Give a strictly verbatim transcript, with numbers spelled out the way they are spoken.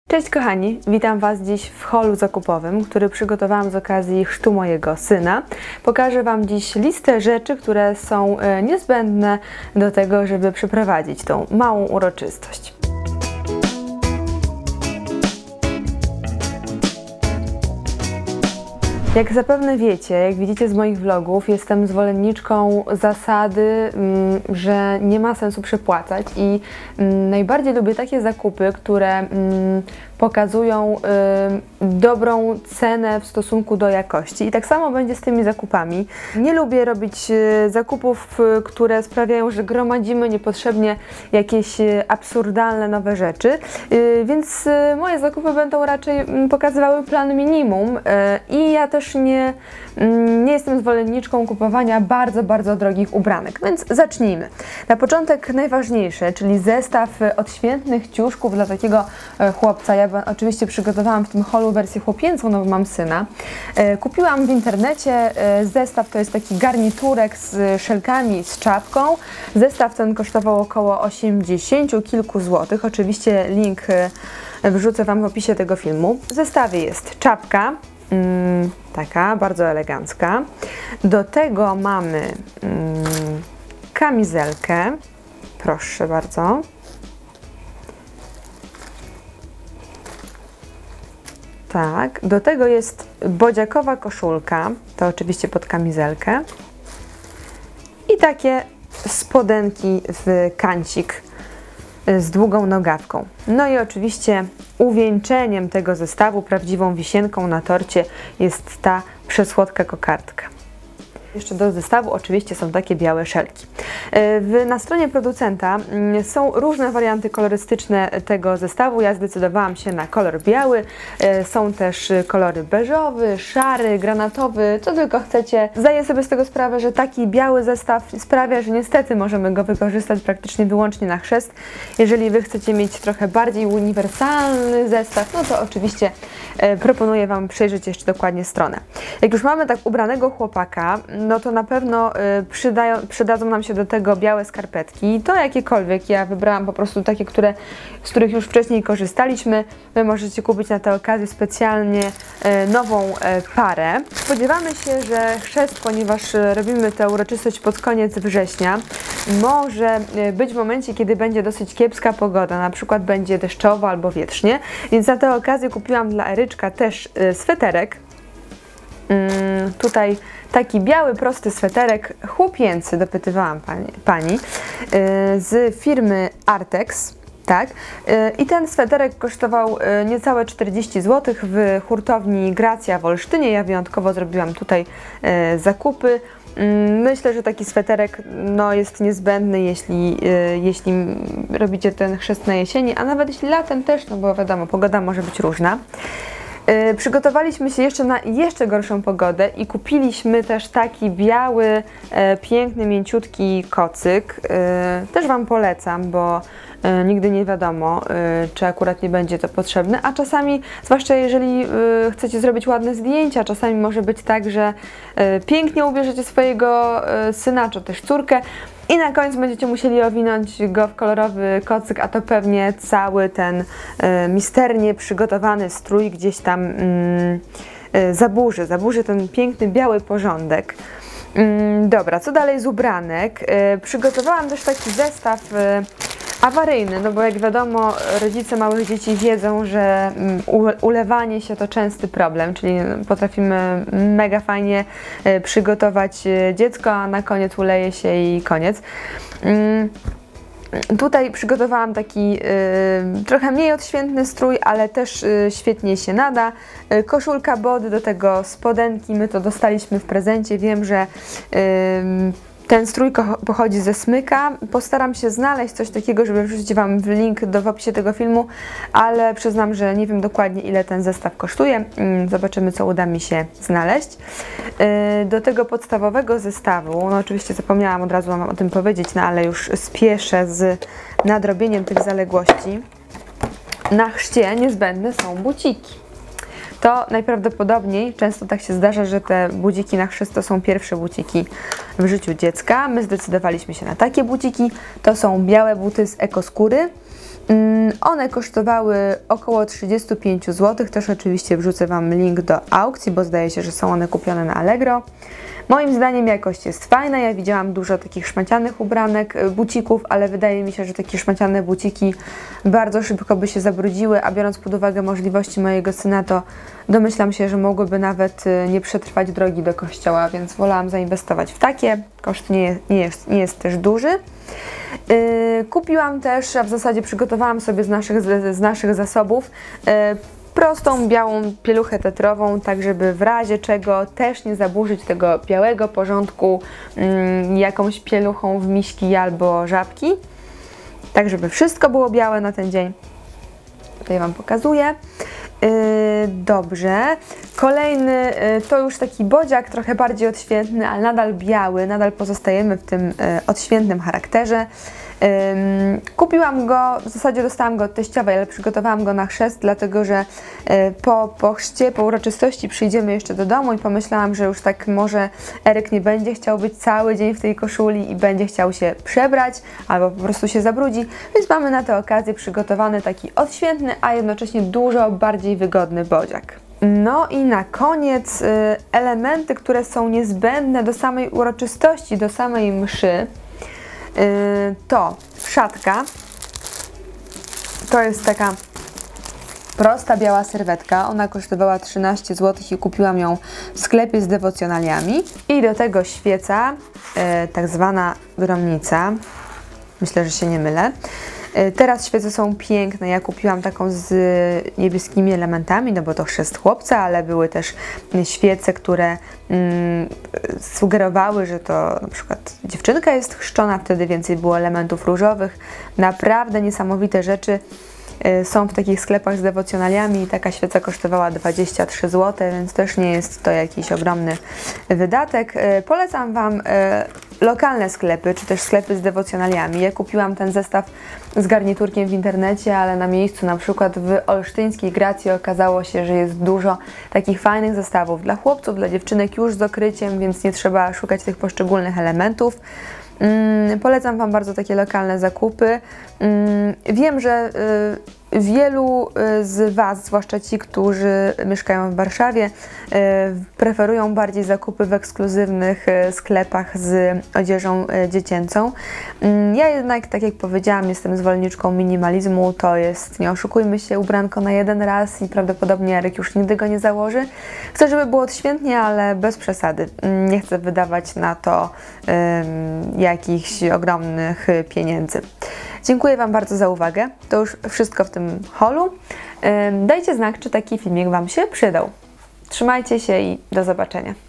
Cześć kochani, witam Was dziś w holu zakupowym, który przygotowałam z okazji chrztu mojego syna. Pokażę Wam dziś listę rzeczy, które są niezbędne do tego, żeby przeprowadzić tą małą uroczystość. Jak zapewne wiecie, jak widzicie z moich vlogów, jestem zwolenniczką zasady, że nie ma sensu przepłacać i najbardziej lubię takie zakupy, które pokazują dobrą cenę w stosunku do jakości. I tak samo będzie z tymi zakupami. Nie lubię robić zakupów, które sprawiają, że gromadzimy niepotrzebnie jakieś absurdalne nowe rzeczy, więc moje zakupy będą raczej pokazywały plan minimum i ja też nie, nie jestem zwolenniczką kupowania bardzo, bardzo drogich ubranek, więc zacznijmy. Na początek najważniejsze, czyli zestaw odświętnych ciuszków dla takiego chłopca. Ja oczywiście przygotowałam w tym holu wersję chłopięcą, no bo mam syna. Kupiłam w internecie zestaw, to jest taki garniturek z szelkami, z czapką. Zestaw ten kosztował około osiemdziesiąt kilku złotych. Oczywiście link wrzucę Wam w opisie tego filmu. W zestawie jest czapka, Mm, taka bardzo elegancka. Do tego mamy mm, kamizelkę, proszę bardzo. Tak, do tego jest bodziakowa koszulka, to oczywiście pod kamizelkę. I takie spodenki w kancik z długą nogawką. No i oczywiście uwieńczeniem tego zestawu, prawdziwą wisienką na torcie, jest ta przesłodka kokardka. Jeszcze do zestawu oczywiście są takie białe szelki. W, na stronie producenta są różne warianty kolorystyczne tego zestawu. Ja zdecydowałam się na kolor biały. Są też kolory beżowy, szary, granatowy, co tylko chcecie. Zdaję sobie z tego sprawę, że taki biały zestaw sprawia, że niestety możemy go wykorzystać praktycznie wyłącznie na chrzest. Jeżeli Wy chcecie mieć trochę bardziej uniwersalny zestaw, no to oczywiście proponuję Wam przejrzeć jeszcze dokładnie stronę. Jak już mamy tak ubranego chłopaka, no to na pewno przydają, przydadzą nam się do tego białe skarpetki. To jakiekolwiek, ja wybrałam po prostu takie, które, z których już wcześniej korzystaliśmy. Wy możecie kupić na tę okazję specjalnie nową parę. Spodziewamy się, że chrzest, ponieważ robimy tę uroczystość pod koniec września, może być w momencie, kiedy będzie dosyć kiepska pogoda, na przykład będzie deszczowo albo wietrznie, więc na tę okazję kupiłam dla Eryczka też sweterek. Hmm, tutaj taki biały, prosty sweterek chłopięcy, dopytywałam pani, pani yy, z firmy Artex, tak? Yy, I ten sweterek kosztował yy, niecałe czterdzieści złotych w hurtowni Gracja w Olsztynie. Ja wyjątkowo zrobiłam tutaj yy, zakupy. Myślę, że taki sweterek no, jest niezbędny, jeśli, yy, jeśli robicie ten chrzest na jesieni, a nawet jeśli latem też, no bo wiadomo, pogoda może być różna. Yy, przygotowaliśmy się jeszcze na jeszcze gorszą pogodę i kupiliśmy też taki biały, yy, piękny, mięciutki kocyk. Yy, też Wam polecam, bo yy, nigdy nie wiadomo, yy, czy akurat nie będzie to potrzebne, a czasami, zwłaszcza jeżeli yy, chcecie zrobić ładne zdjęcia, czasami może być tak, że yy, pięknie ubierzecie swojego yy, syna, czy też córkę, i na końcu będziecie musieli owinąć go w kolorowy kocyk, a to pewnie cały ten y, misternie przygotowany strój gdzieś tam y, y, zaburzy, zaburzy ten piękny biały porządek. Y, dobra, co dalej z ubranek? Y, przygotowałam też taki zestaw y, awaryjny, no bo jak wiadomo, rodzice małych dzieci wiedzą, że ulewanie się to częsty problem, czyli potrafimy mega fajnie przygotować dziecko, a na koniec uleje się i koniec. Tutaj przygotowałam taki y, trochę mniej odświętny strój, ale też y, świetnie się nada. Y, koszulka body, do tego spodenki, my to dostaliśmy w prezencie, wiem, że y, ten strój pochodzi ze Smyka. Postaram się znaleźć coś takiego, żeby wrzucić Wam w link do w opisie tego filmu, ale przyznam, że nie wiem dokładnie, ile ten zestaw kosztuje. Zobaczymy, co uda mi się znaleźć. Do tego podstawowego zestawu, no oczywiście zapomniałam od razu Wam o tym powiedzieć, no ale już spieszę z nadrobieniem tych zaległości. Na chrzcie niezbędne są buciki. To najprawdopodobniej, często tak się zdarza, że te buciki na chrzest to są pierwsze buciki w życiu dziecka. My zdecydowaliśmy się na takie buciki. To są białe buty z ekoskóry. One kosztowały około trzydzieści pięć złotych, też oczywiście wrzucę Wam link do aukcji, bo zdaje się, że są one kupione na Allegro. Moim zdaniem jakość jest fajna, ja widziałam dużo takich szmacianych ubranek, bucików, ale wydaje mi się, że takie szmaciane buciki bardzo szybko by się zabrudziły, a biorąc pod uwagę możliwości mojego syna, to domyślam się, że mogłyby nawet nie przetrwać drogi do kościoła, więc wolałam zainwestować w takie. Koszt nie jest, nie jest, nie jest też duży. Yy, kupiłam też, a w zasadzie przygotowałam sobie z naszych, z, z naszych zasobów yy, prostą białą pieluchę tetrową, tak żeby w razie czego też nie zaburzyć tego białego porządku yy, jakąś pieluchą w miśki albo żabki. Tak żeby wszystko było białe na ten dzień. Tutaj Wam pokazuję. Yy, dobrze. Kolejny yy, to już taki bodziak, trochę bardziej odświętny, ale nadal biały. Nadal pozostajemy w tym yy, odświętnym charakterze. Yy, kupiłam go, w zasadzie dostałam go od teściowej, ale przygotowałam go na chrzest, dlatego że yy, po, po chrzcie, po uroczystości przyjdziemy jeszcze do domu i pomyślałam, że już tak może Eryk nie będzie chciał być cały dzień w tej koszuli i będzie chciał się przebrać albo po prostu się zabrudzi, więc mamy na tę okazję przygotowany taki odświętny, a jednocześnie dużo bardziej wygodny bodziak. No i na koniec y, elementy, które są niezbędne do samej uroczystości, do samej mszy, y, to szatka. To jest taka prosta biała serwetka. Ona kosztowała trzynaście złotych i kupiłam ją w sklepie z dewocjonaliami. I do tego świeca, y, tak zwana gromnica. Myślę, że się nie mylę. Teraz świece są piękne, ja kupiłam taką z niebieskimi elementami, no bo to chrzest chłopca, ale były też świece, które mm, sugerowały, że to na przykład dziewczynka jest chrzczona, wtedy więcej było elementów różowych. Naprawdę niesamowite rzeczy są w takich sklepach z dewocjonaliami. Taka świeca kosztowała dwadzieścia trzy złote, więc też nie jest to jakiś ogromny wydatek. Polecam Wam lokalne sklepy, czy też sklepy z dewocjonaliami. Ja kupiłam ten zestaw z garniturkiem w internecie, ale na miejscu, na przykład w olsztyńskiej Gracji, okazało się, że jest dużo takich fajnych zestawów dla chłopców, dla dziewczynek już z okryciem, więc nie trzeba szukać tych poszczególnych elementów. Mm, polecam Wam bardzo takie lokalne zakupy. Mm, wiem, że y, wielu y, z Was, zwłaszcza ci, którzy mieszkają w Warszawie, y, preferują bardziej zakupy w ekskluzywnych y, sklepach z odzieżą y, dziecięcą. Y, ja jednak, tak jak powiedziałam, jestem zwolenniczką minimalizmu. To jest, nie oszukujmy się, ubranko na jeden raz i prawdopodobnie Eryk już nigdy go nie założy. Chcę, żeby było odświętnie, ale bez przesady. Y, nie chcę wydawać na to y, jakichś ogromnych pieniędzy. Dziękuję Wam bardzo za uwagę. To już wszystko w tym haulu. Dajcie znak, czy taki filmik Wam się przydał. Trzymajcie się i do zobaczenia.